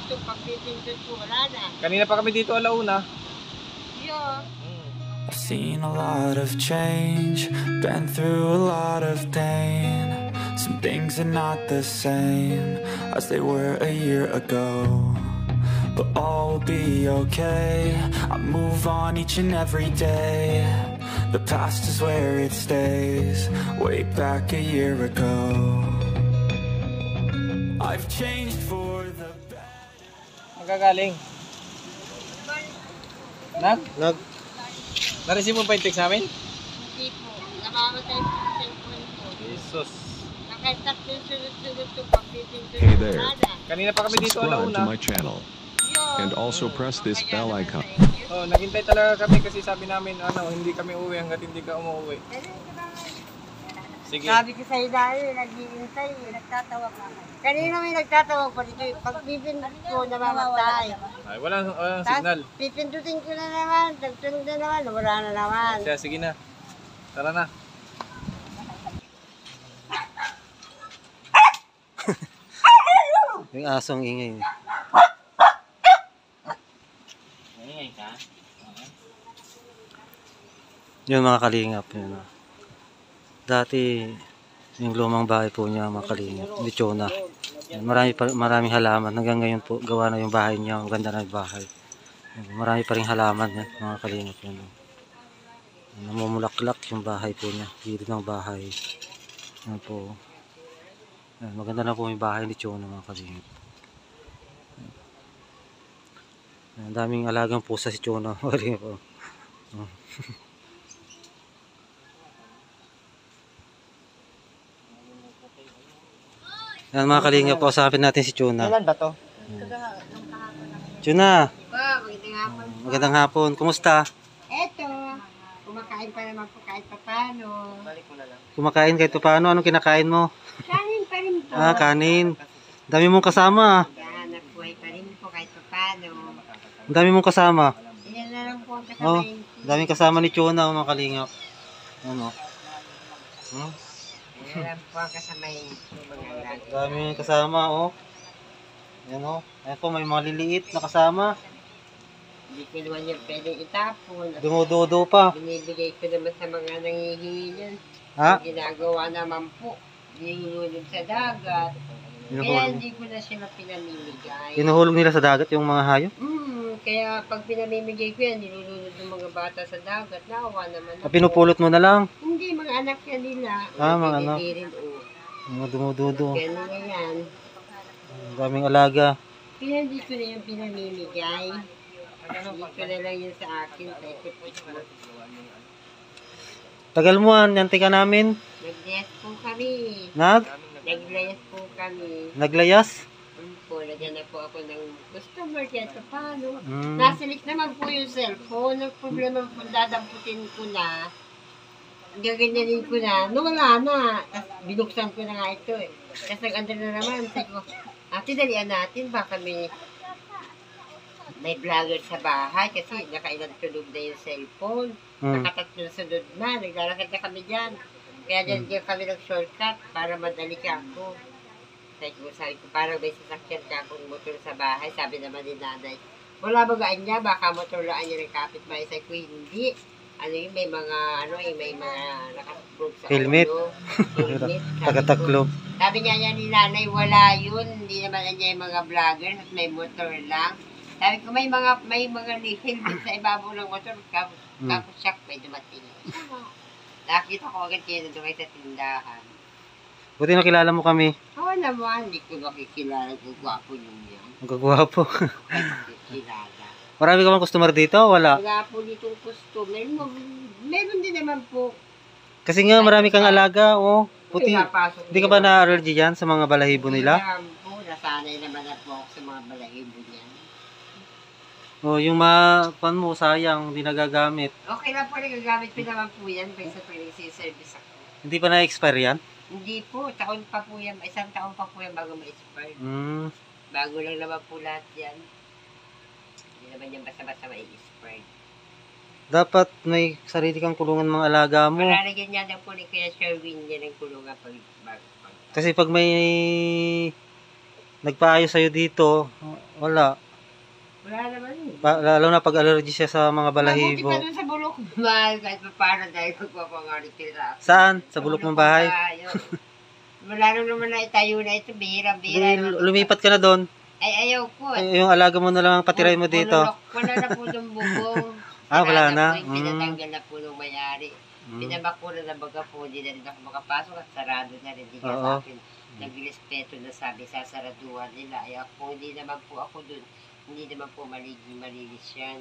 gusto pagpipindot ko, wala na. Kanina pa kami dito alauna. Yun. I've seen a lot of change, been through a lot of pain. Some things are not the same as they were a year ago, but all will be okay. I move on each and every day. The past is where it stays, way back a year ago. I've changed for the better. Magagaling. Na-receive mo pa yung text namin? Hindi po. Namamatay po sa cellphone ko. Jesus. Nakaitak yung sunod-sunod ko pagpipindot Hey ko, there. wala na. Kanina pa kami dito Subscribe to alauna. my channel Yun. and also press this Kaya bell naman, icon. thank you. Oh, naghintay talaga kami kasi sabi namin hindi kami uuwi hangga't hindi ka umuwi. Sige. Sabi ko sa'yo dahil, naghihintay, nagtatawa ka. Kanina may nagtatawa pa dito, pag pipindot ko, namamatay. Ay, walang signal. Tapos pipindutin ko na naman, nagsunod na naman, wala na naman. Siya, sige na. Tara na. Yung asong ingay. Ingay ka? Yun mga kalingap. Yun. Dati, yung lumang bahay po niya mga kalingap. Lechona. Maraming halaman. Hanggang ngayon po, gawa na yung bahay niya. Ang ganda na yung bahay. Marami pa rin halaman yan, mga kalingap. Yun. Namumulaklak yung bahay po niya. Gilid ng bahay. Yan po. Yan, maganda na po yung bahay ni Chona mga kalingap. Ang daming alagang pusa si Chona. Yan mga kalingap, kausapin natin si Chona. Kailan ba to? Chona, Magandang hapon. magandang hapon. Kumusta? Eto, kumakain pa naman po kahit papano. Kumakain kahit paano? Anong kinakain mo? Kanin pa rin po. Ah, kanin. Dami mong kasama. Hanap buhay pa rin po kahit papano. Ang dami mong kasama. Ilan na lang po ang Oh, kasamayin ko. daming kasama ni Chona, mga kalingap. Ano? Hmm? Ilan lang po ang kasamayin ko mga alaga. Daming kasama, oh. Yan, oh. Ayan po, may mga liliit na kasama. Hindi ko naman yung pwedeng itapon. Dumududo pa. Binibigay ko naman sa mga nangihingi yan. Ha? Ang ginagawa naman po, nilulunod sa dagat. Kaya Hinuhulog. hindi ko na sila pinamimigay. Hinuhulog nila sa dagat yung mga hayop. Kaya pag pinamimigay ko yan, nilulunod ng mga bata sa dagat. Naawa naman Ah, pinupulot mo na lang. Hindi, mga anak yan nila. Ah, mga anak. Hindi rin, oh. Mga dumududo. Ganun na yan. Ang daming alaga. Kaya hindi ko na yung pinamimigay. Hindi ko na lang yun sa akin. Tagal mo, nantay ka namin. Nag-layas po kami. Nag-layas po kami. Naglayas? Po, lagyan na po ako ng customer kaya ito paano. Mm. Nasilik naman po yung cellphone. Ang problema po, dadamputin ko na. Gaganyanin ko na. No, wala na. Tapos binuksan ko na nga ito eh. Tapos nag-under na naman. Sabi ko, ate, dalian natin. Baka may vlogger sa bahay kasi nakailang tulog na yung cellphone. Nakatatlo sunod na. Naglalakad na kami dyan. Kaya dyan kami ng-shortcut para madali ka ako. Sabi ko, parang may sasakyan ka akong motor sa bahay. Sabi naman ni nanay, wala bagaan niya, baka motorlaan niya ng kapitbahay. Sabi ko, hindi. Ano yun, may mga nakataklob sa Helmet. ulo. Helmet. Tagataklob. Sabi niya ni nanay, wala yun. Hindi naman niya yung mga vlogger at may motor lang. Sabi ko, may mga helmet sa ibabaw ng motor. Kapos siyak, may dumating. Nakita ko agad kayo na dumay sa tindahan. Buti nakilala mo kami. Oo naman, hindi ko makikilala kung gwapo nyo yan. Ang gagwapo. Kilala. Marami ka bang customer dito? Wala. Wala po ditong customer. Meron din naman po. Kasi nga marami kang alaga, oh. Puti. Pinapasok Hindi ka ba na-allergy dyan sa mga balahibo nila? Hindi po, nasanay naman na po ako sa mga balahibo niyan. Oh, yung pan mo, sayang, hindi nagagamit. Okay lang po, nagagamit ko naman po yan kaysa pinag-service ako. Hindi pa na-expire yan? Hindi po, taon pa po yan. Isang taon pa po yan bago ma-expire. Bago lang naman po lahat yan. Hindi naman yan basta-basta ma-expire. Dapat may sarili kang kulungan mga alaga mo. Malalagyan niya lang po ni Kuya Sherwin yan ng kulungan pag. Kasi pag may nagpaayo sa'yo dito, Wala. Wala naman yun. Lalo na pag allergy siya sa mga Mabuti balahibo. pa dun sa bulok ng bahay kahit pa paano dahil magpapangalit sila. Saan? Sa bulok ng bahay? Wala naman na itayo na ito. Bihira-bihira. Lumipat ka na doon. Ay, ayaw ko. Yung alaga mo na lang ang patiray mo dito. Wala na po ng bubong. Wala na. Po, pinatanggal na po ng mayari. Pinabakura na baga po, hindi na rin ako makapasok at sarado na rin. Hindi ka sa akin nagrespeto na sabi sasaraduhan nila. Ay ako, hindi naman po ako dun. Hindi naman po malinis yan.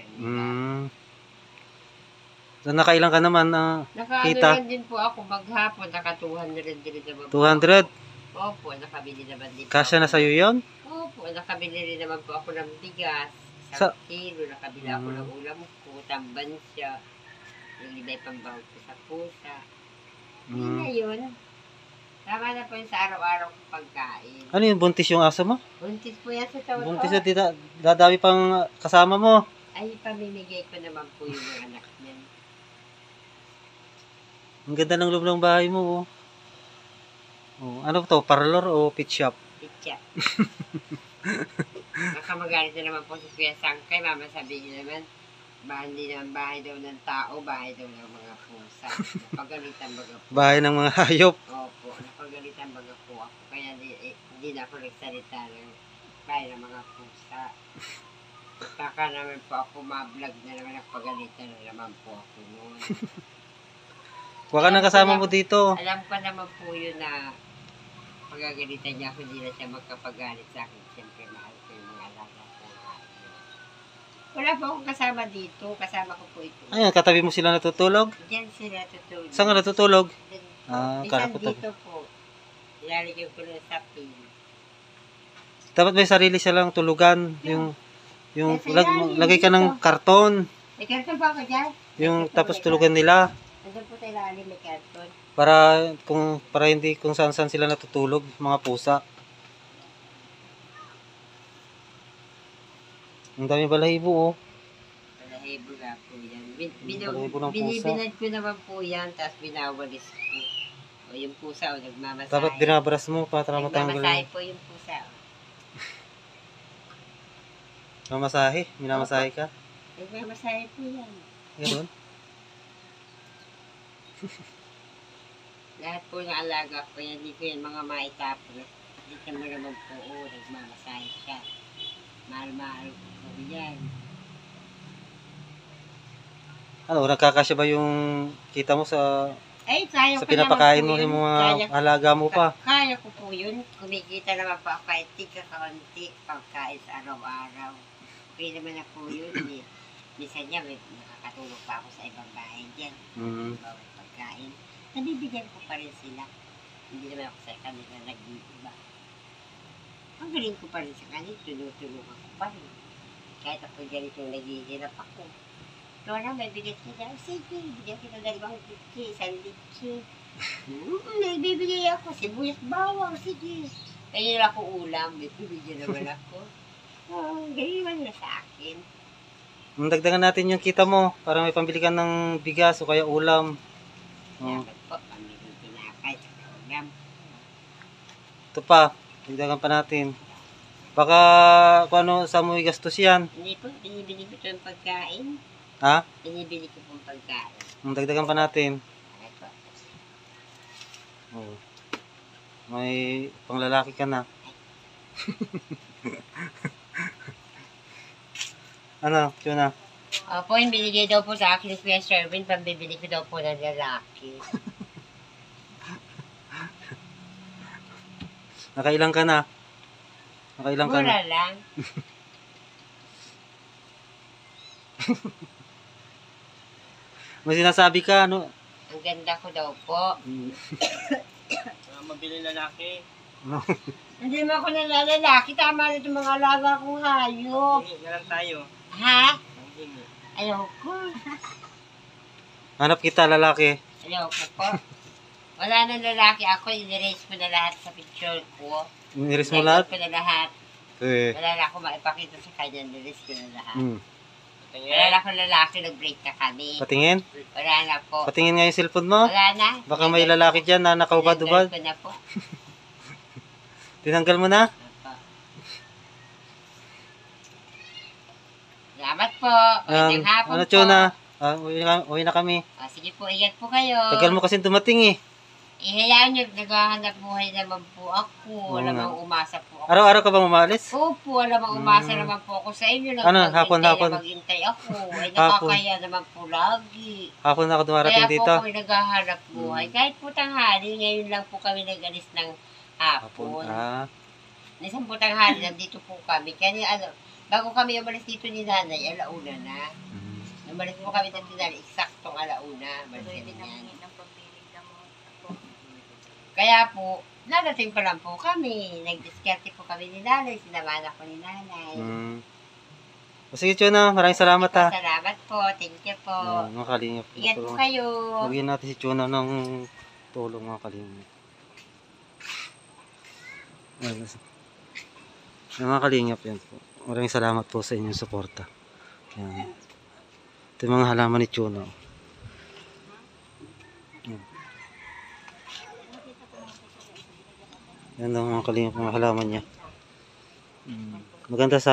So, nakailang ka naman kita? Naka-ano din po ako maghapon. Naka-200 din naman po. 200? Opo, nakabili naman din Kasya na sa'yo yun? Opo, nakabili rin naman po ako ng bigas. Sa- 1 kilo, nakabili ako ng ulam ko, tambansya. Yung libay pambawag ko sa pusa. Hindi na yun. Tama na po yun sa araw-araw kong pagkain. Ano yung buntis yung aso mo? Buntis po yan sa taon. Buntis na dadami pang kasama mo. Ay, pamimigay ko naman po yung mga anak niyan. Ang ganda ng loob ng bahay mo. Ano to? Parlor o pet shop? Pitya. Nakamagalit na naman po si Kuya Sangkay. Mama sabihin naman, hindi naman bahay daw ng tao, bahay daw ng mga pusa. Napagalitan baga po. Bahay ng mga hayop. Opo, napagalitan baga po ako. Kaya hindi na ako nagsalita ng bahay ng mga pusa. Saka naman po ako ma-vlog na naman, napagalitan na naman po ako noon. Huwag ka nang kasama mo dito. Alam ko naman po yun na pagagalitan niya ako, hindi na siya magkapagalit sa akin. Siyempre, mahal ko yung mga alaga ko. Wala po akong kasama dito. Kasama ko po ito. Ayun, katabi mo sila natutulog? Diyan sila tutulog. Saan ka natutulog? Minsan ko dito po. Ilalagyan ko na sa pin. Dapat may sarili silang tulugan. Yung lagay ka ng karton. May karton pa ako dyan. Yung tapos tulugan nila. Nandun po tayo lalim may karton. Para hindi kung saan sila natutulog, mga pusa. Ang dami balahibo Balahibo nga po yan. Balahibo ng pusa. Binibinad ko naman po yan, tapos binawalis ko. O yung pusa, nagmamasahe. Dapat binabaras mo para matanggal. Nagmamasahe po yung pusa. Mamasahe? Minamasahe ka? Nagmamasahe po yan. Ganun? Lahat po ng alaga ko yan, hindi ko yan mga maitapon. Dito mo naman po, nagmamasahe siya. Mahal-mahal ko po yan. Ano, nagkakasya ba yung kita mo sa pinapakain mo yung mga alaga mo pa? Kaya ko po yun. Kumikita naman po ako kahit tika-kaunti pagkain sa araw-araw. Kaya naman ako yun eh. Minsan niya, nakakatulog pa ako sa ibang bahay dyan. Bawal pagkain. Nabibigyan ko pa rin sila. Hindi naman ako sa kanila nag-iiba. Ang galing ko pa rin sa kanila, tinutulungan ko pa rin. Kahit ako ganito naghihirap ako. Lora, may bigat kita. Sige, bigyan kita 2 litsi, 1 litsi. Nagbibigay ako, sibuyas bawang, sige. Kaya nila ako ulam, may bibigyan naman ako. Ganyan naman na sa akin. Dagdagan natin yung kita mo para may pambili ka ng bigas o kaya ulam. Dapat po, pamilya tinapay sa ulam. Ito pa, dagdagan pa natin. Baka kung ano, saan mo igastos yan? Hindi po, binibili ko ito yung pagkain. Ha? Binibili ko pong pagkain. Dagdagan pa natin. Okay po. May panglalaki ka na. Ano, yun na. Opo, yung binigay daw po sa akin ni Kuya Sherwin, pambibili ko daw po ng lalaki. Nakailang ka na? Nakailang ka na? Mura lang. May sinasabi ka, ano? Ang ganda ko daw po. Mabili lalaki. Hindi mo ako nalalaki. Tama na itong mga alaga kong hayop. Hindi, na lang tayo. Ha? Hindi. Ayoko. Hanap kita, lalaki. Ayoko po. Wala nang lalaki ako. Inirase ko na lahat sa picture ko. Niris mo lahat? ko na lahat. Wala na ako maipakita sa kanya. Inirase ko na lahat. Wala na akong lalaki. Nag-break na kami. Patingin? Wala na po. Patingin nga yung cellphone mo. Wala na. Baka may lalaki dyan na nakaubad-ubad. Tinanggal ko na po. Tinanggal mo na? Opo. Salamat po. Magandang hapon Ano, po. Chona? Uwi na kami. Sige po, ingat po kayo. Tagal mo kasi dumating eh. Hayaan nyo, naghahanap buhay naman po ako. Oo Alam nga. mo, umasa po ako. Araw-araw ka bang umalis? Opo, alam mo, umasa naman po ako sa inyo. Ano, hapon? Maghintay ako. Ay, nakakaya naman po lagi. Hapon na ako dumarating Kaya dito. po ako naghahanap buhay. Kahit po tanghali, ngayon lang po kami nag-alis ng hapon. Isang po tanghali, nandito po kami. Kaya bago kami umalis dito ni nanay, alauna na. Umalis po kami dito ni nanay, eksaktong alauna. Kaya po, narating pa lang po kami. Nag-diskarte po kami ni nanay. Sinamahan ako ni nanay. Sige, Chona. Maraming salamat ha. Salamat po. Thank you po. Mga kalingap. Ingat po kayo. Lagyan natin si Chona ng tulong, mga kalingap. Mga kalingap yan po. Maraming salamat po sa inyong suporta. Yan. Ito yung mga halaman ni Chona. Yan ang mga kalingap, mga halaman niya. Maganda sa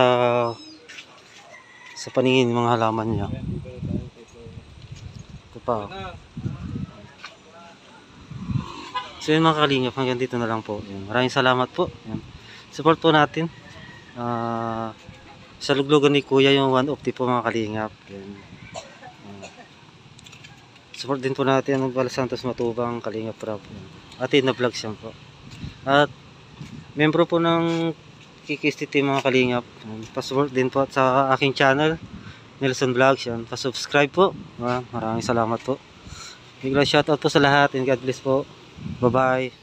paningin ng mga halaman niya. Ito pa. So yun, mga kalingap, hanggang dito na lang po. Yan. Maraming salamat po. Yan. Support po natin. Sa luglugan ni Kuya yung 150 po, mga kalingap. Yan. Support din po natin ang Bal Santos Matubang, Kalingap Rap. Atin na vlogs yan po. At membro po ng Kikistiti, mga kalingap. Pa-support din po sa aking channel, Nelson Vlogs. Yan. Pa-subscribe po. Maraming salamat po. Bigla shoutout po sa lahat and God bless po. Bye-bye.